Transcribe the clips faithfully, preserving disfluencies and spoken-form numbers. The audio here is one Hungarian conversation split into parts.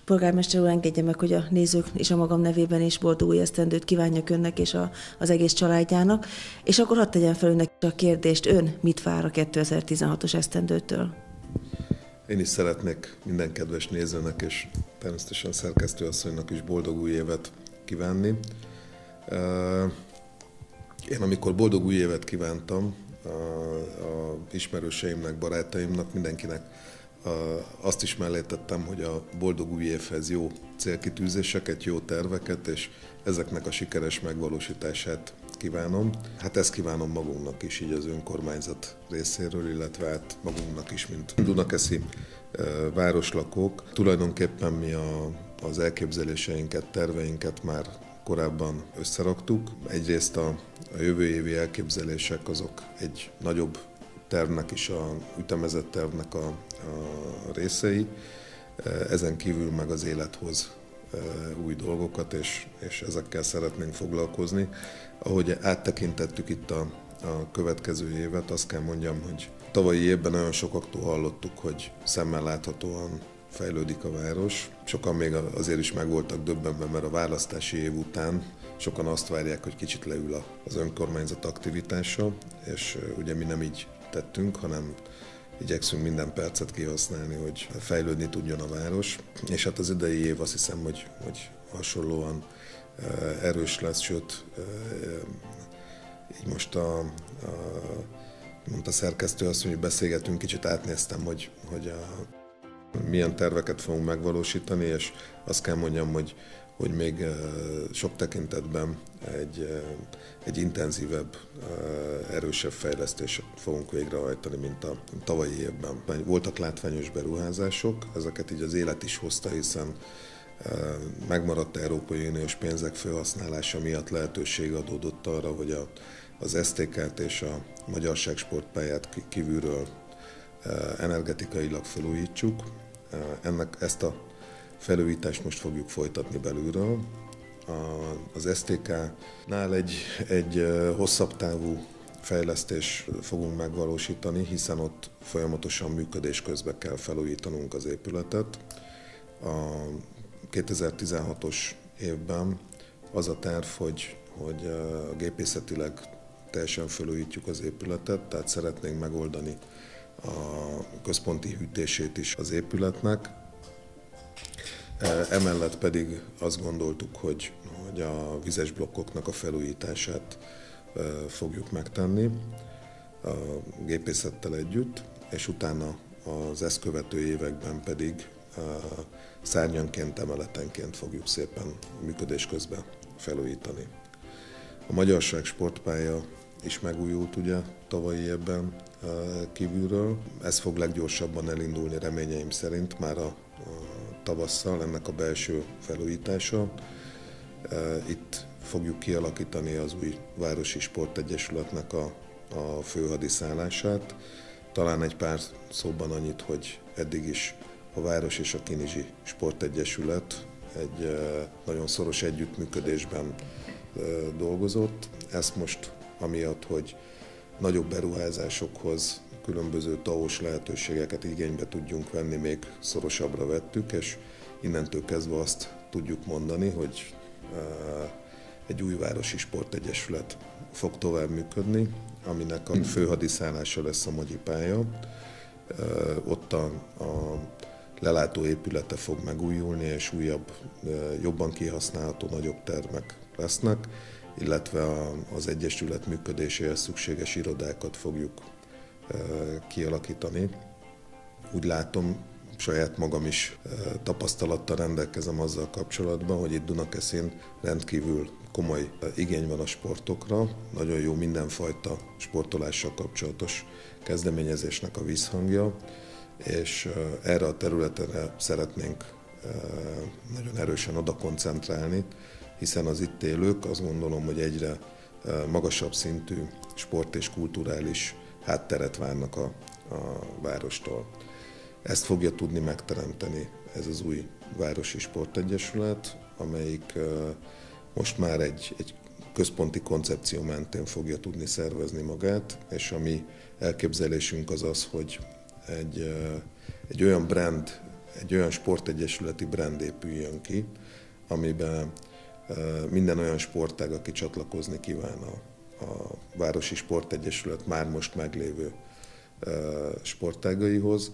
Polgármester úr, engedje meg, hogy a nézők és a magam nevében is boldog új esztendőt kívánjak önnek és a, az egész családjának. És akkor hadd tegyem fel önnek a kérdést, ön mit vár a kétezer-tizenhatos esztendőtől? Én is szeretnék minden kedves nézőnek és természetesen szerkesztőasszonynak is boldog új évet kívánni. Én amikor boldog új évet kívántam a, a ismerőseimnek, barátaimnak, mindenkinek azt is mellé tettem, hogy a boldog új évhez jó célkitűzéseket, jó terveket, és ezeknek a sikeres megvalósítását kívánom. Hát ezt kívánom magunknak is, így az önkormányzat részéről, illetve hát magunknak is, mint dunakeszi városlakók. Tulajdonképpen mi a, az elképzeléseinket, terveinket már korábban összeraktuk. Egyrészt a, a jövő évi elképzelések azok egy nagyobb tervnek is, a ütemezett tervnek a, a részei. Ezen kívül meg az élethoz új dolgokat, és, és ezekkel szeretnénk foglalkozni. Ahogy áttekintettük itt a, a következő évet, azt kell mondjam, hogy tavalyi évben nagyon sokaktól hallottuk, hogy szemmel láthatóan fejlődik a város. Sokan még azért is meg voltak döbbenve, mert a választási év után sokan azt várják, hogy kicsit leül az önkormányzat aktivitása, és ugye mi nem így tettünk, hanem igyekszünk minden percet kihasználni, hogy fejlődni tudjon a város. És hát az idei év azt hiszem, hogy, hogy hasonlóan erős lesz, sőt, így most a, a mondta a szerkesztő azt, hogy beszélgetünk, kicsit átnéztem, hogy, hogy a, milyen terveket fogunk megvalósítani, és azt kell mondjam, hogy, hogy még sok tekintetben egy, egy intenzívebb, erősebb fejlesztést fogunk végrehajtani, mint a tavalyi évben. Voltak látványos beruházások, ezeket így az élet is hozta, hiszen megmaradt Európai Uniós pénzek felhasználása miatt lehetőség adódott arra, hogy a, az es té ká-t és a Magyarság sportpályát kívülről energetikailag felújítsuk. Ennek, ezt a felújítást most fogjuk folytatni belülről. Az es té ká-nál egy, egy hosszabb távú fejlesztés fogunk megvalósítani, hiszen ott folyamatosan működés közben kell felújítanunk az épületet. A kétezer-tizenhatos évben az a terv, hogy, hogy gépészetileg teljesen felújítjuk az épületet, tehát szeretnénk megoldani a központi hűtését is az épületnek. Emellett pedig azt gondoltuk, hogy, hogy a vizes blokkoknak a felújítását fogjuk megtenni a gépészettel együtt, és utána az ezt követő években pedig szárnyanként, emeletenként fogjuk szépen működés közben felújítani. A Magyarság sportpálya is megújult ugye tavalyi évben kívülről. Ez fog leggyorsabban elindulni reményeim szerint már a, a tavasszal, ennek a belső felújítása. Itt fogjuk kialakítani az új Városi Sportegyesületnek a, a főhadiszállását. Talán egy pár szóban annyit, hogy eddig is a Város és a Kinizsi Sportegyesület egy nagyon szoros együttműködésben dolgozott. Ezt most amiatt, hogy nagyobb beruházásokhoz különböző té á o-s lehetőségeket igénybe tudjunk venni, még szorosabbra vettük, és innentől kezdve azt tudjuk mondani, hogy egy új városi sportegyesület fog tovább működni, aminek a főhadiszállása lesz a Magyi pálya. Ott a, a lelátó épülete fog megújulni, és újabb, jobban kihasználható nagyobb termek lesznek, illetve az egyesület működéséhez szükséges irodákat fogjuk kialakítani. Úgy látom, saját magam is tapasztalattal rendelkezem azzal kapcsolatban, hogy itt Dunakeszin rendkívül komoly igény van a sportokra, nagyon jó mindenfajta sportolással kapcsolatos kezdeményezésnek a visszhangja, és erre a területre szeretnénk nagyon erősen oda koncentrálni, hiszen az itt élők azt gondolom, hogy egyre magasabb szintű sport és kulturális hátteret várnak a, a várostól. Ezt fogja tudni megteremteni ez az új Városi Sportegyesület, amelyik most már egy, egy központi koncepció mentén fogja tudni szervezni magát, és a mi elképzelésünk az az, hogy egy, egy olyan brand egy olyan sportegyesületi brand épüljön ki, amiben minden olyan sportág, aki csatlakozni kíván a, a Városi Sportegyesület már most meglévő sportágaihoz,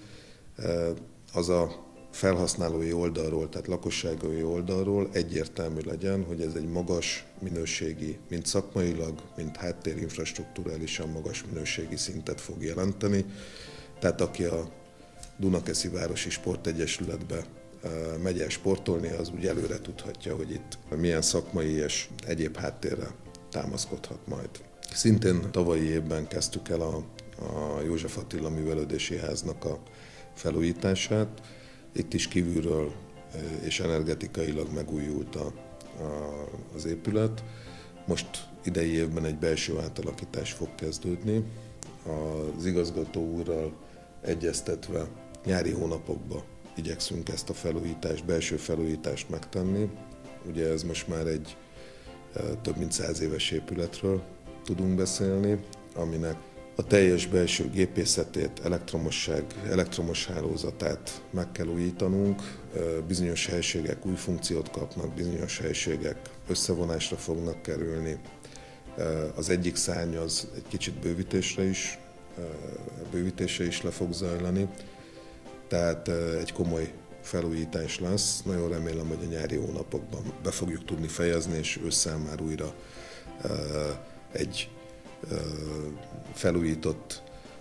az a felhasználói oldalról, tehát lakosságai oldalról egyértelmű legyen, hogy ez egy magas minőségi, mind szakmailag, mind háttérinfrastrukturálisan magas minőségi szintet fog jelenteni. Tehát aki a Dunakeszi Városi Sportegyesületbe megy el sportolni, az úgy előre tudhatja, hogy itt milyen szakmai és egyéb háttérre támaszkodhat majd. Szintén tavalyi évben kezdtük el a, a József Attila Művelődési Háznak a felújítását. Itt is kívülről és energetikailag megújult a, a, az épület. Most idei évben egy belső átalakítás fog kezdődni. Az igazgató úrral egyeztetve nyári hónapokban igyekszünk ezt a felújítást, belső felújítást megtenni. Ugye ez most már egy több mint száz éves épületről tudunk beszélni, aminek a teljes belső gépészetét, elektromosság, elektromos hálózatát meg kell újítanunk. Bizonyos helységek új funkciót kapnak, bizonyos helységek összevonásra fognak kerülni. Az egyik szárny az egy kicsit bővítésre is, bővítésre is le fog zajlani. Tehát egy komoly felújítás lesz. Nagyon remélem, hogy a nyári hónapokban be fogjuk tudni fejezni, és ősszel már újra egy felújított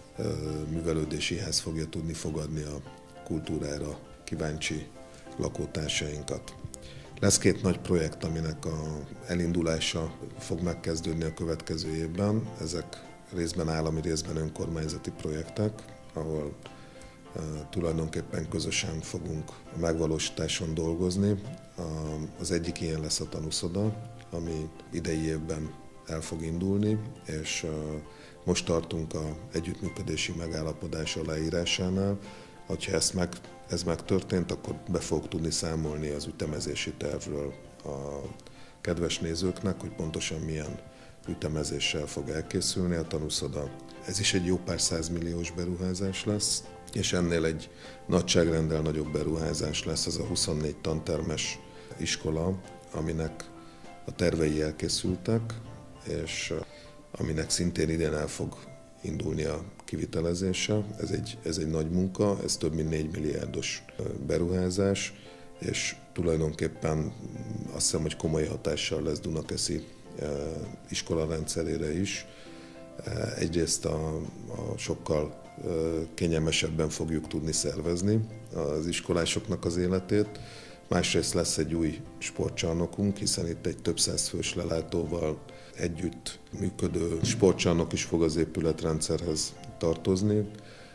művelődési ház fogja tudni fogadni a kultúrára kíváncsi lakótársainkat. Lesz két nagy projekt, aminek a elindulása fog megkezdődni a következő évben. Ezek részben állami, részben önkormányzati projektek, ahol tulajdonképpen közösen fogunk a megvalósításon dolgozni. Az egyik ilyen lesz a tanúszoda, ami idei évben el fog indulni, és most tartunk a együttműködési megállapodás aláírásánál. Ha ez, meg, ez megtörtént, akkor be fog tudni számolni az ütemezési tervről a kedves nézőknek, hogy pontosan milyen ütemezéssel fog elkészülni a tanúszoda. Ez is egy jó pár százmilliós beruházás lesz, és ennél egy nagyságrenddel nagyobb beruházás lesz ez a huszonnégy tantermes iskola, aminek a tervei elkészültek, és aminek szintén idén el fog indulni a kivitelezése. Ez egy, ez egy nagy munka, ez több mint négy milliárdos beruházás, és tulajdonképpen azt hiszem, hogy komoly hatással lesz Dunakeszi iskola rendszerére is. Egyrészt a, a sokkal kényelmesebben fogjuk tudni szervezni az iskolásoknak az életét, másrészt lesz egy új sportcsarnokunk, hiszen itt egy több száz fős lelátóval együtt működő sportcsarnok is fog az épületrendszerhez tartozni,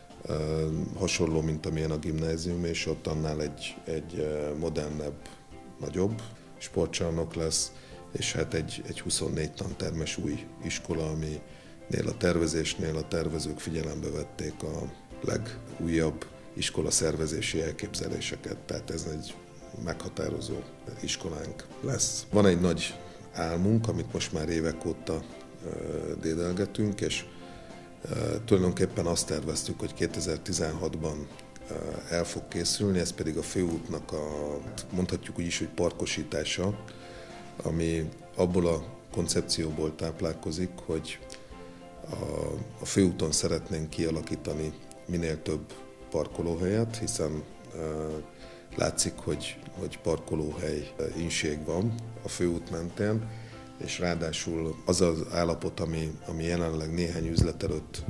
hasonló, mint amilyen a gimnázium, és ott annál egy, egy modernebb, nagyobb sportcsarnok lesz, és hát egy, egy huszonnégy tantermes új iskola, aminél a tervezésnél a tervezők figyelembe vették a legújabb iskola szervezési elképzeléseket, tehát ez egy meghatározó iskolánk lesz. Van egy nagy álmunk, amit most már évek óta dédelgetünk, és tulajdonképpen azt terveztük, hogy kétezer-tizenhatban el fog készülni, ez pedig a főútnak a, mondhatjuk úgy is, hogy parkosítása, ami abból a koncepcióból táplálkozik, hogy a, a főúton szeretnénk kialakítani minél több parkolóhelyet, hiszen látszik, hogy, hogy parkolóhely inség van a főút mentén, és ráadásul az az állapot, ami, ami jelenleg néhány üzlet előtt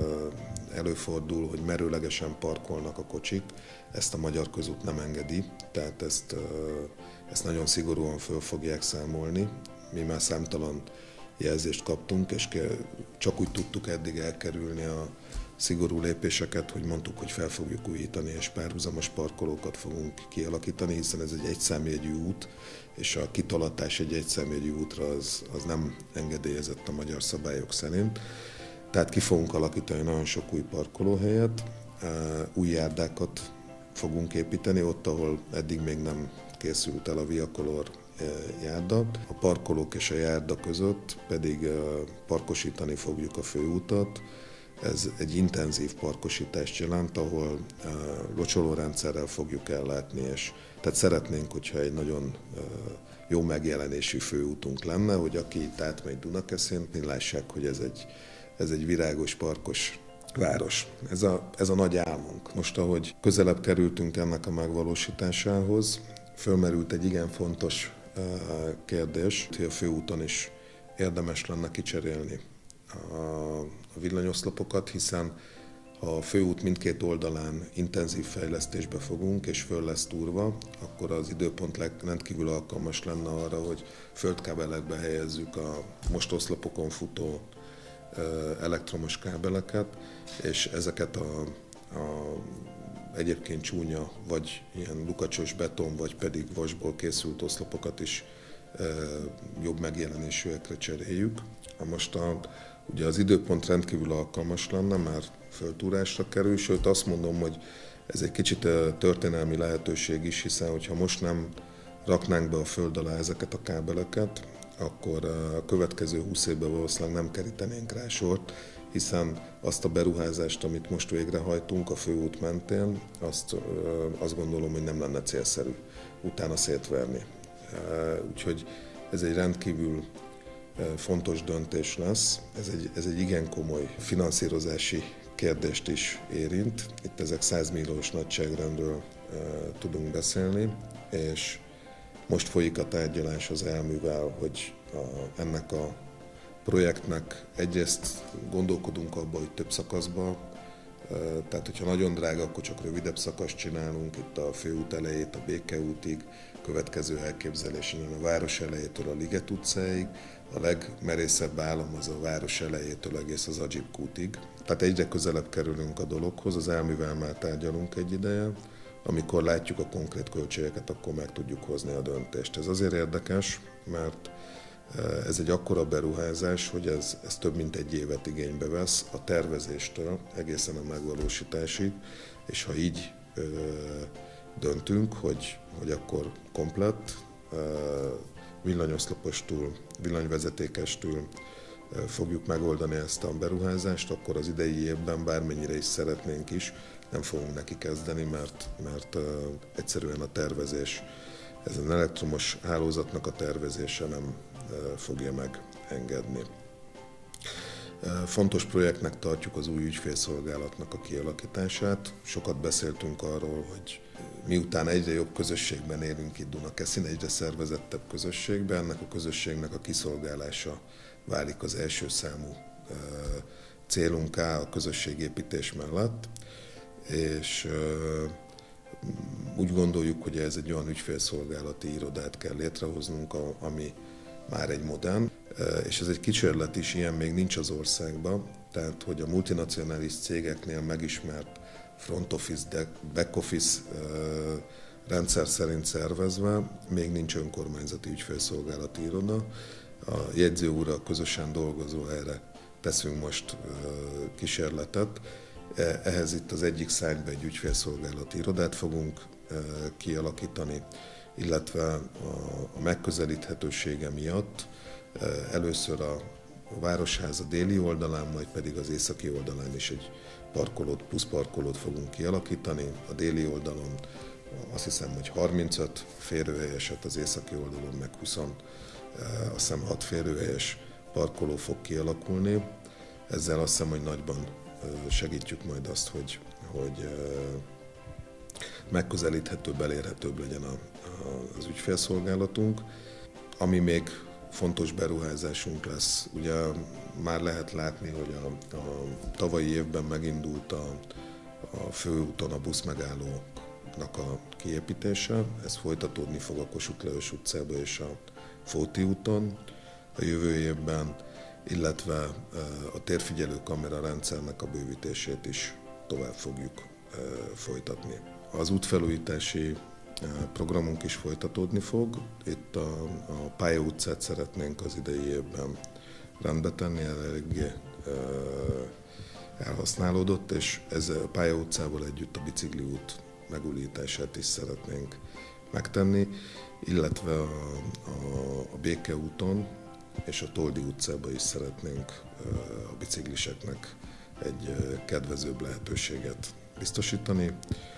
előfordul, hogy merőlegesen parkolnak a kocsik, ezt a Magyar Közút nem engedi, tehát ezt, ezt nagyon szigorúan föl fogják számolni. Mi már számtalan jelzést kaptunk, és csak úgy tudtuk eddig elkerülni a szigorú lépéseket, hogy mondtuk, hogy fel fogjuk újítani, és párhuzamos parkolókat fogunk kialakítani, hiszen ez egy egyszámjegyű út, és a kitolatás egy egyszámjegyű útra az, az nem engedélyezett a magyar szabályok szerint. Tehát ki fogunk alakítani nagyon sok új parkolóhelyet, új járdákat fogunk építeni, ott, ahol eddig még nem készült el a Via Color járda. A parkolók és a járda között pedig parkosítani fogjuk a főútat, Ez egy intenzív parkosítást jelent, ahol locsolórendszerrel fogjuk ellátni, és tehát szeretnénk, hogyha egy nagyon jó megjelenésű főútunk lenne, hogy aki itt átmegy Dunakeszin, lássák, hogy ez egy, ez egy virágos, parkos város. Ez a, ez a nagy álmunk. Most, ahogy közelebb kerültünk ennek a megvalósításához, fölmerült egy igen fontos kérdés, hogy a főúton is érdemes lenne kicserélni a villanyoszlopokat, hiszen ha a főút mindkét oldalán intenzív fejlesztésbe fogunk, és föl lesz túrva, akkor az időpont rendkívül alkalmas lenne arra, hogy földkábelekbe helyezzük a most oszlopokon futó elektromos kábeleket, és ezeket a, a egyébként csúnya, vagy ilyen lukacsos beton, vagy pedig vasból készült oszlopokat is e, jobb megjelenésűekre cseréljük. Most a, ugye az időpont rendkívül alkalmas lenne, már föltúrásra kerül, sőt azt mondom, hogy ez egy kicsit történelmi lehetőség is, hiszen hogyha most nem raknánk be a föld alá ezeket a kábeleket, akkor a következő húsz évben valószínűleg nem kerítenénk rá sort, hiszen azt a beruházást, amit most végrehajtunk a főút mentén, azt, azt gondolom, hogy nem lenne célszerű utána szétverni. Úgyhogy ez egy rendkívül fontos döntés lesz. Ez egy, ez egy igen komoly finanszírozási kérdést is érint. Itt ezek száz milliós nagyságrendről tudunk beszélni, és most folyik a tárgyalás az elművel, hogy a, ennek a projektnek egyrészt gondolkodunk abba, hogy több szakaszba, tehát hogyha nagyon drága, akkor csak rövidebb szakaszt csinálunk, itt a főút elejét a Békeútig, következő elképzelés innen a város elejétől a Liget utcáig, a legmerészebb állam az a város elejétől egész az Adzsib kútig. Tehát egyre közelebb kerülünk a dologhoz, az elművel már tárgyalunk egy ideje, amikor látjuk a konkrét költségeket, akkor meg tudjuk hozni a döntést. Ez azért érdekes, mert ez egy akkora beruházás, hogy ez, ez több mint egy évet igénybe vesz a tervezéstől egészen a megvalósításig, és ha így ö, döntünk, hogy, hogy akkor komplett, ö, villanyoszlopostól, villanyvezetékestől ö, fogjuk megoldani ezt a beruházást, akkor az idei évben bármennyire is szeretnénk is, nem fogunk neki kezdeni, mert, mert ö, egyszerűen a tervezés, ezen elektromos hálózatnak a tervezése nem fogja megengedni. Fontos projektnek tartjuk az új ügyfélszolgálatnak a kialakítását. Sokat beszéltünk arról, hogy miután egyre jobb közösségben élünk itt Dunakeszin, egyre szervezettebb közösségben, ennek a közösségnek a kiszolgálása válik az első számú célunká a közösségépítés mellett, és úgy gondoljuk, hogy ez egy olyan ügyfélszolgálati irodát kell létrehoznunk, ami már egy modern, és ez egy kísérlet is, ilyen még nincs az országban, tehát hogy a multinacionális cégeknél megismert front office, back office rendszer szerint szervezve még nincs önkormányzati ügyfélszolgálati iroda. A jegyző úrral közösen dolgozó erre teszünk most kísérletet. Ehhez itt az egyik szárnyba egy ügyfélszolgálati irodát fogunk kialakítani, illetve a megközelíthetősége miatt először a Városháza déli oldalán, majd pedig az északi oldalán is egy parkolót, plusz parkolót fogunk kialakítani. A déli oldalon azt hiszem, hogy harmincöt férőhelyeset, az északi oldalon meg húsz, azt hiszem hat férőhelyes parkoló fog kialakulni. Ezzel azt hiszem, hogy nagyban segítjük majd azt, hogy, hogy megközelíthetőbb, elérhetőbb legyen a, a, az ügyfélszolgálatunk. Ami még fontos beruházásunk lesz, ugye már lehet látni, hogy a, a tavalyi évben megindult a, a főúton a buszmegállóknak a kiépítése, ez folytatódni fog a Kossuth Lajos utcába és a Fóti úton a jövő évben, illetve a térfigyelő kamera rendszernek a bővítését is tovább fogjuk folytatni. Az útfelújítási programunk is folytatódni fog. Itt a, a Pálya utcát szeretnénk az idei évben rendbe tenni, eléggé elhasználódott, és ez a Pálya utcával együtt a bicikli út megújítását is szeretnénk megtenni, illetve a, a, a Béke úton és a Toldi utcában is szeretnénk a bicikliseknek egy kedvezőbb lehetőséget biztosítani.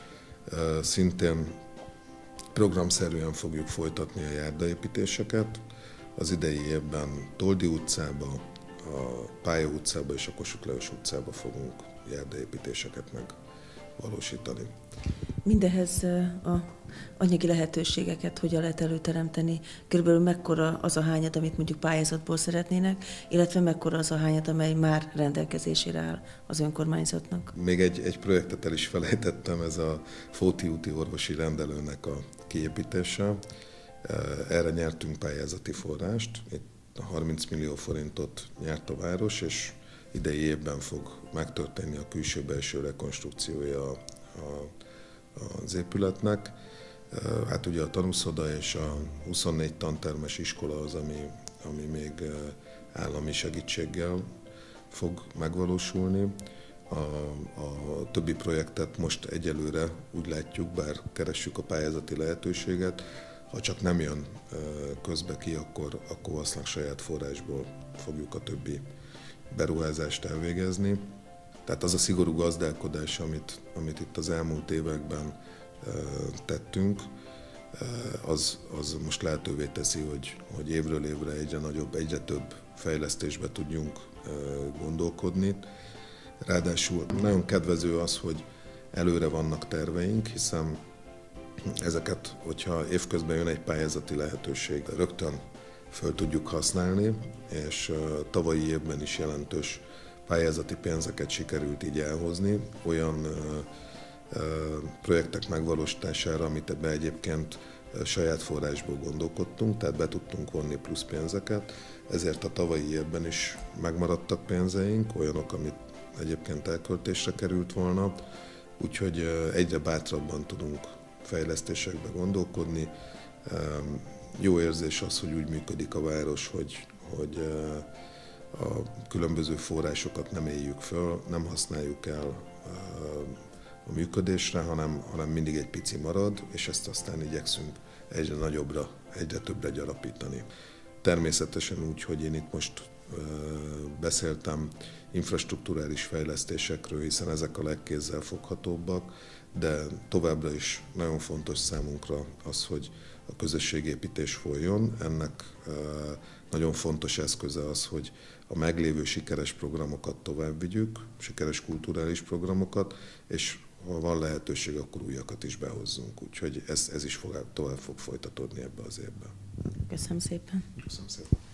Szintén programszerűen fogjuk folytatni a járdaépítéseket. Az idei évben Toldi utcába, a Pálya utcába és a Kossuth Lajos utcába fogunk járdaépítéseket megvalósítani. Mindehhez a anyagi lehetőségeket hogyan lehet előteremteni? Körülbelül mekkora az a hányad, amit mondjuk pályázatból szeretnének, illetve mekkora az a hányad, amely már rendelkezésére áll az önkormányzatnak? Még egy, egy projektet el is felejtettem, ez a Fóti úti orvosi rendelőnek a kiépítése. Erre nyertünk pályázati forrást, itt harminc millió forintot nyert a város, és idei évben fog megtörténni a külső-belső rekonstrukciója a, a, az épületnek. Hát ugye a tanúszoda és a huszonnégy tantermes iskola az, ami, ami még állami segítséggel fog megvalósulni. A, a többi projektet most egyelőre úgy látjuk, bár keressük a pályázati lehetőséget, ha csak nem jön közbe ki, akkor, akkor valószínűleg saját forrásból fogjuk a többi beruházást elvégezni. Tehát az a szigorú gazdálkodás, amit, amit itt az elmúlt években tettünk, az, az most lehetővé teszi, hogy, hogy évről évre egyre nagyobb, egyre több fejlesztésbe tudjunk gondolkodni. Ráadásul nagyon kedvező az, hogy előre vannak terveink, hiszen ezeket, hogyha évközben jön egy pályázati lehetőség, rögtön föl tudjuk használni, és tavalyi évben is jelentős pályázati pénzeket sikerült így elhozni, olyan projektek megvalósítására, amit ebben egyébként saját forrásból gondolkodtunk, tehát be tudtunk vonni plusz pénzeket, ezért a tavalyi évben is megmaradtak pénzeink, olyanok, amit egyébként elköltésre került volna, úgyhogy egyre bátrabban tudunk fejlesztésekbe gondolkodni. Jó érzés az, hogy úgy működik a város, hogy, hogy a különböző forrásokat nem éljük föl, nem használjuk el a működésre, hanem, hanem mindig egy pici marad, és ezt aztán igyekszünk egyre nagyobbra, egyre többre gyarapítani. Természetesen úgy, hogy én itt most beszéltem infrastrukturális fejlesztésekről, hiszen ezek a legkézzelfoghatóbbak, de továbbra is nagyon fontos számunkra az, hogy a közösségépítés folyjon. Ennek nagyon fontos eszköze az, hogy a meglévő sikeres programokat tovább vigyük, sikeres kulturális programokat, és ha van lehetőség, akkor újakat is behozzunk. Úgyhogy ez, ez is fog, tovább fog folytatódni ebbe az évben. Köszönöm szépen. Köszönöm szépen.